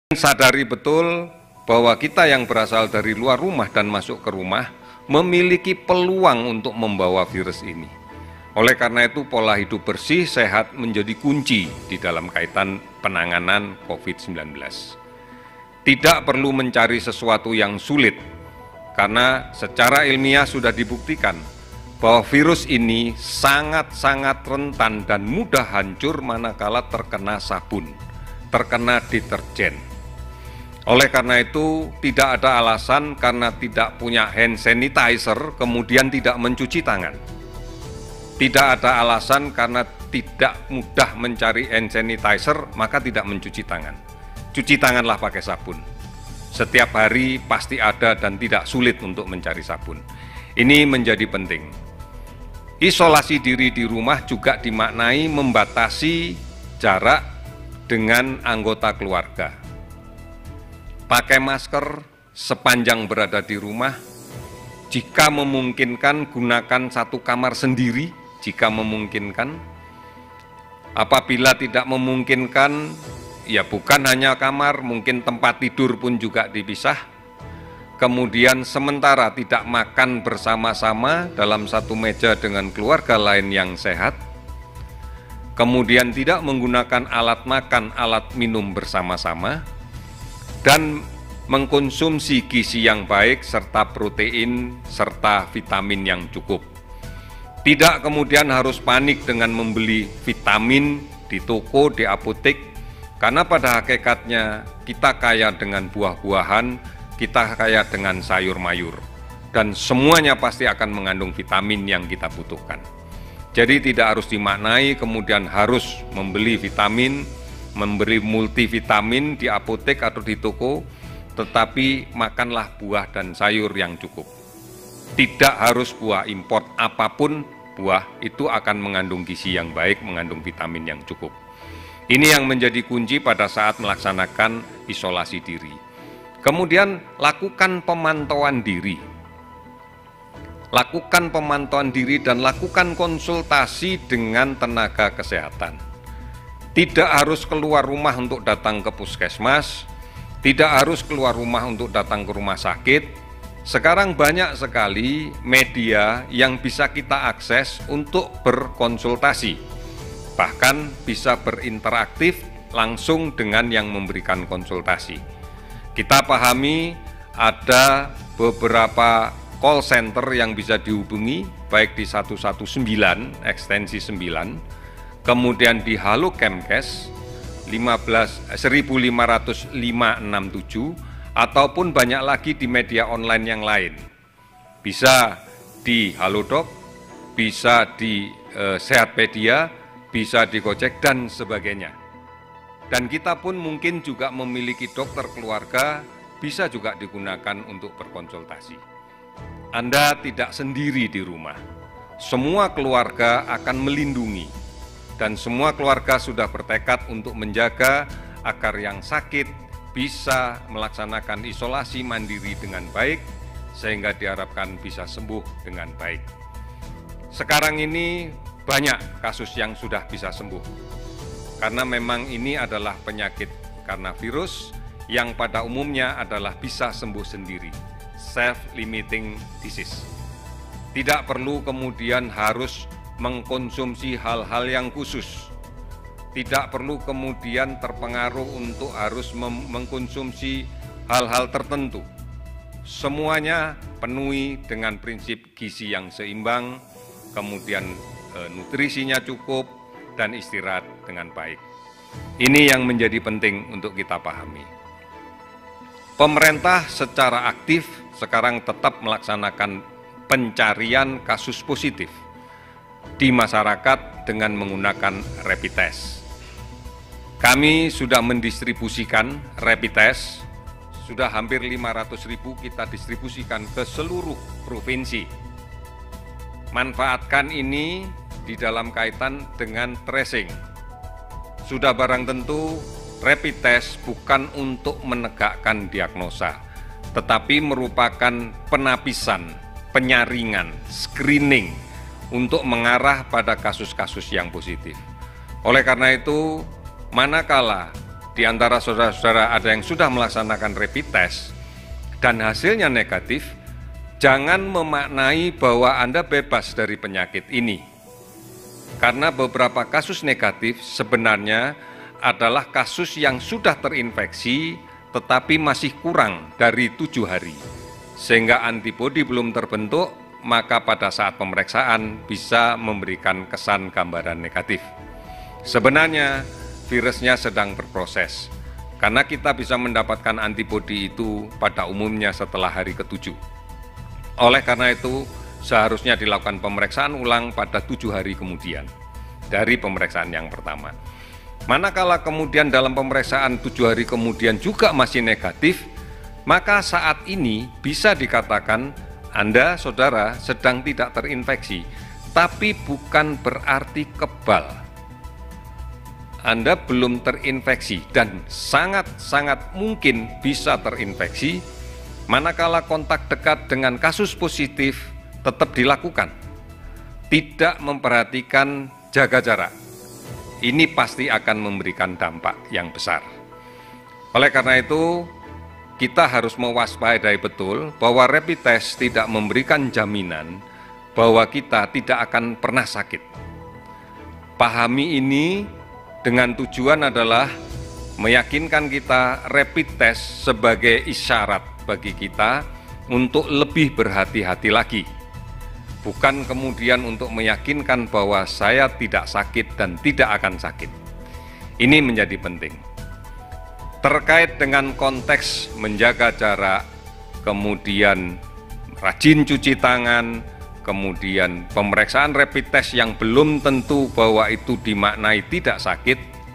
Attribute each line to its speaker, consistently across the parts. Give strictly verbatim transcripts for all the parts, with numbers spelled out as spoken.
Speaker 1: Sadari betul bahwa kita yang berasal dari luar rumah dan masuk ke rumah memiliki peluang untuk membawa virus ini. Oleh karena itu, pola hidup bersih, sehat menjadi kunci di dalam kaitan penanganan COVID sembilan belas. Tidak perlu mencari sesuatu yang sulit, karena secara ilmiah sudah dibuktikan bahwa virus ini sangat-sangat rentan dan mudah hancur manakala terkena sabun, terkena deterjen. Oleh karena itu, tidak ada alasan karena tidak punya hand sanitizer kemudian tidak mencuci tangan. Tidak ada alasan karena tidak mudah mencari hand sanitizer maka tidak mencuci tangan. Cuci tanganlah pakai sabun. Setiap hari pasti ada dan tidak sulit untuk mencari sabun. Ini menjadi penting. Isolasi diri di rumah juga dimaknai membatasi jarak dengan anggota keluarga. Pakai masker sepanjang berada di rumah. Jika memungkinkan, gunakan satu kamar sendiri. Jika memungkinkan, apabila tidak memungkinkan, ya bukan hanya kamar, mungkin tempat tidur pun juga dipisah. Kemudian sementara tidak makan bersama-sama dalam satu meja dengan keluarga lain yang sehat. Kemudian tidak menggunakan alat makan, alat minum bersama-sama. Dan mengkonsumsi gizi yang baik serta protein serta vitamin yang cukup. Tidak kemudian harus panik dengan membeli vitamin di toko, di apotek, karena pada hakikatnya kita kaya dengan buah-buahan, kita kaya dengan sayur-mayur, dan semuanya pasti akan mengandung vitamin yang kita butuhkan. Jadi tidak harus dimaknai kemudian harus membeli vitamin, memberi multivitamin di apotek atau di toko, tetapi makanlah buah dan sayur yang cukup. Tidak harus buah import, apapun buah itu akan mengandung gizi yang baik, mengandung vitamin yang cukup. Ini yang menjadi kunci pada saat melaksanakan isolasi diri. Kemudian lakukan pemantauan diri. Lakukan pemantauan diri dan lakukan konsultasi dengan tenaga kesehatan. Tidak harus keluar rumah untuk datang ke puskesmas, tidak harus keluar rumah untuk datang ke rumah sakit. Sekarang banyak sekali media yang bisa kita akses untuk berkonsultasi, bahkan bisa berinteraktif langsung dengan yang memberikan konsultasi. Kita pahami ada beberapa call center yang bisa dihubungi, baik di satu satu sembilan, ekstensi sembilan, kemudian di Halo Kemkes seribu lima ratus lima enam tujuh, ataupun banyak lagi di media online yang lain. Bisa di Halodoc, bisa di eh, Sehatpedia, bisa di Gojek, dan sebagainya. Dan kita pun mungkin juga memiliki dokter keluarga, bisa juga digunakan untuk berkonsultasi. Anda tidak sendiri di rumah. Semua keluarga akan melindungi. Dan semua keluarga sudah bertekad untuk menjaga agar yang sakit bisa melaksanakan isolasi mandiri dengan baik, sehingga diharapkan bisa sembuh dengan baik. Sekarang ini banyak kasus yang sudah bisa sembuh, karena memang ini adalah penyakit karena virus yang pada umumnya adalah bisa sembuh sendiri, self-limiting disease. Tidak perlu kemudian harus mengkonsumsi hal-hal yang khusus. Tidak perlu kemudian terpengaruh untuk harus mengkonsumsi hal-hal tertentu. Semuanya penuhi dengan prinsip gizi yang seimbang, kemudian e, nutrisinya cukup, dan istirahat dengan baik. Ini yang menjadi penting untuk kita pahami. Pemerintah secara aktif sekarang tetap melaksanakan pencarian kasus positif di masyarakat dengan menggunakan rapid test. Kami sudah mendistribusikan rapid test, sudah hampir lima ratus ribu kita distribusikan ke seluruh provinsi. Manfaatkan ini di dalam kaitan dengan tracing. Sudah barang tentu rapid test bukan untuk menegakkan diagnosa, tetapi merupakan penapisan, penyaringan, screening untuk mengarah pada kasus-kasus yang positif. Oleh karena itu, manakala di antara saudara-saudara ada yang sudah melaksanakan rapid test dan hasilnya negatif, jangan memaknai bahwa Anda bebas dari penyakit ini. Karena beberapa kasus negatif sebenarnya adalah kasus yang sudah terinfeksi tetapi masih kurang dari tujuh hari. Sehingga antibodi belum terbentuk, maka pada saat pemeriksaan bisa memberikan kesan gambaran negatif. Sebenarnya virusnya sedang berproses, karena kita bisa mendapatkan antibodi itu pada umumnya setelah hari ketujuh. Oleh karena itu, seharusnya dilakukan pemeriksaan ulang pada tujuh hari kemudian dari pemeriksaan yang pertama. Manakala kemudian dalam pemeriksaan tujuh hari kemudian juga masih negatif, maka saat ini bisa dikatakan Anda, saudara, sedang tidak terinfeksi, tapi bukan berarti kebal. Anda belum terinfeksi dan sangat-sangat mungkin bisa terinfeksi, manakala kontak dekat dengan kasus positif tetap dilakukan. Tidak memperhatikan jaga jarak. Ini pasti akan memberikan dampak yang besar. Oleh karena itu, kita harus mewaspadai betul bahwa rapid test tidak memberikan jaminan bahwa kita tidak akan pernah sakit. Pahami ini dengan tujuan adalah meyakinkan kita rapid test sebagai isyarat bagi kita untuk lebih berhati-hati lagi. Bukan kemudian untuk meyakinkan bahwa saya tidak sakit dan tidak akan sakit. Ini menjadi penting. Terkait dengan konteks menjaga jarak, kemudian rajin cuci tangan, kemudian pemeriksaan rapid test yang belum tentu bahwa itu dimaknai tidak sakit,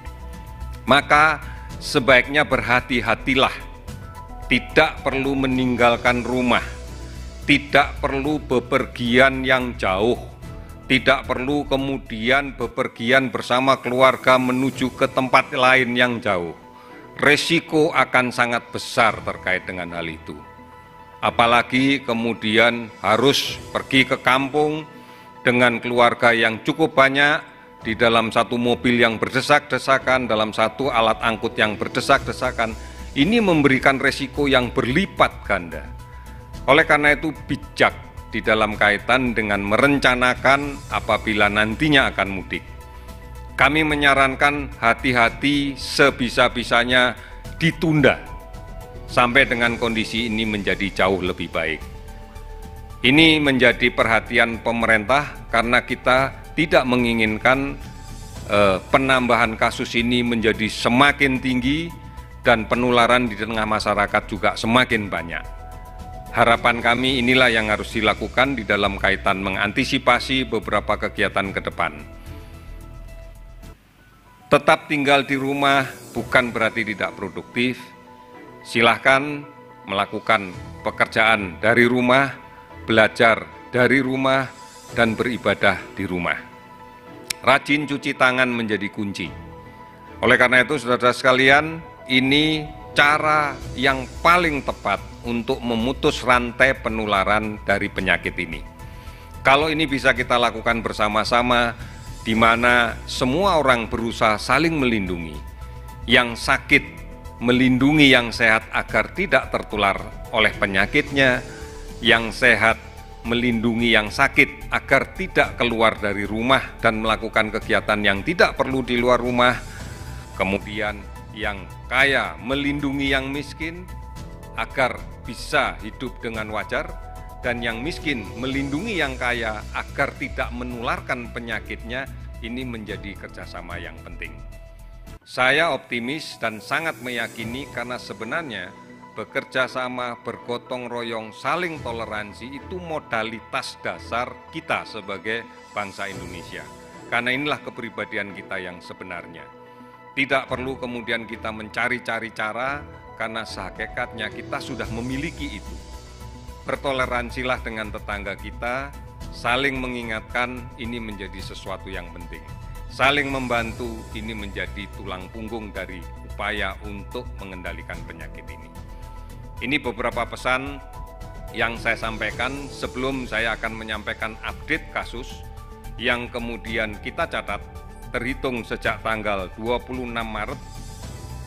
Speaker 1: maka sebaiknya berhati-hatilah. Tidak perlu meninggalkan rumah, tidak perlu bepergian yang jauh, tidak perlu kemudian bepergian bersama keluarga menuju ke tempat lain yang jauh. Resiko akan sangat besar terkait dengan hal itu. Apalagi kemudian harus pergi ke kampung dengan keluarga yang cukup banyak, di dalam satu mobil yang berdesak-desakan, dalam satu alat angkut yang berdesak-desakan. Ini memberikan resiko yang berlipat ganda. Oleh karena itu bijak di dalam kaitan dengan merencanakan apabila nantinya akan mudik. Kami menyarankan hati-hati, sebisa-bisanya ditunda sampai dengan kondisi ini menjadi jauh lebih baik. Ini menjadi perhatian pemerintah karena kita tidak menginginkan eh, penambahan kasus ini menjadi semakin tinggi dan penularan di tengah masyarakat juga semakin banyak. Harapan kami inilah yang harus dilakukan di dalam kaitan mengantisipasi beberapa kegiatan ke depan. Tetap tinggal di rumah bukan berarti tidak produktif. Silahkan melakukan pekerjaan dari rumah, belajar dari rumah, dan beribadah di rumah. Rajin cuci tangan menjadi kunci. Oleh karena itu, saudara sekalian, ini cara yang paling tepat untuk memutus rantai penularan dari penyakit ini. Kalau ini bisa kita lakukan bersama-sama, di mana semua orang berusaha saling melindungi, yang sakit melindungi yang sehat agar tidak tertular oleh penyakitnya, yang sehat melindungi yang sakit agar tidak keluar dari rumah dan melakukan kegiatan yang tidak perlu di luar rumah, kemudian yang kaya melindungi yang miskin agar bisa hidup dengan wajar, dan yang miskin melindungi yang kaya agar tidak menularkan penyakitnya. Ini menjadi kerjasama yang penting. Saya optimis dan sangat meyakini karena sebenarnya bekerja sama, bergotong royong, saling toleransi itu modalitas dasar kita sebagai bangsa Indonesia. Karena inilah kepribadian kita yang sebenarnya. Tidak perlu kemudian kita mencari-cari cara, karena sehakikatnya kita sudah memiliki itu. Bertoleransilah dengan tetangga kita, saling mengingatkan, ini menjadi sesuatu yang penting. Saling membantu, ini menjadi tulang punggung dari upaya untuk mengendalikan penyakit ini. Ini beberapa pesan yang saya sampaikan sebelum saya akan menyampaikan update kasus yang kemudian kita catat terhitung sejak tanggal dua puluh enam Maret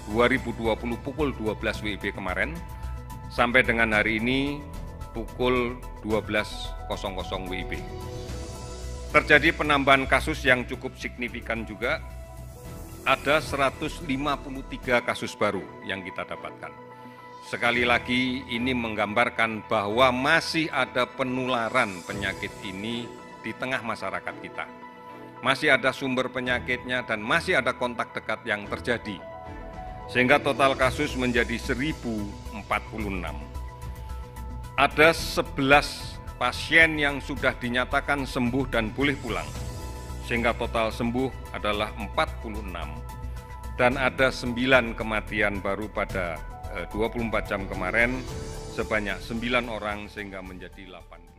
Speaker 1: dua ribu dua puluh pukul dua belas W I B kemarin sampai dengan hari ini pukul dua belas W I B. Terjadi penambahan kasus yang cukup signifikan juga, ada seratus lima puluh tiga kasus baru yang kita dapatkan. Sekali lagi ini menggambarkan bahwa masih ada penularan penyakit ini di tengah masyarakat kita. Masih ada sumber penyakitnya dan masih ada kontak dekat yang terjadi. Sehingga total kasus menjadi seribu empat puluh enam. Ada sebelas pasien yang sudah dinyatakan sembuh dan boleh pulang. Sehingga total sembuh adalah empat puluh enam. Dan ada sembilan kematian baru pada dua puluh empat jam kemarin sebanyak sembilan orang sehingga menjadi delapan.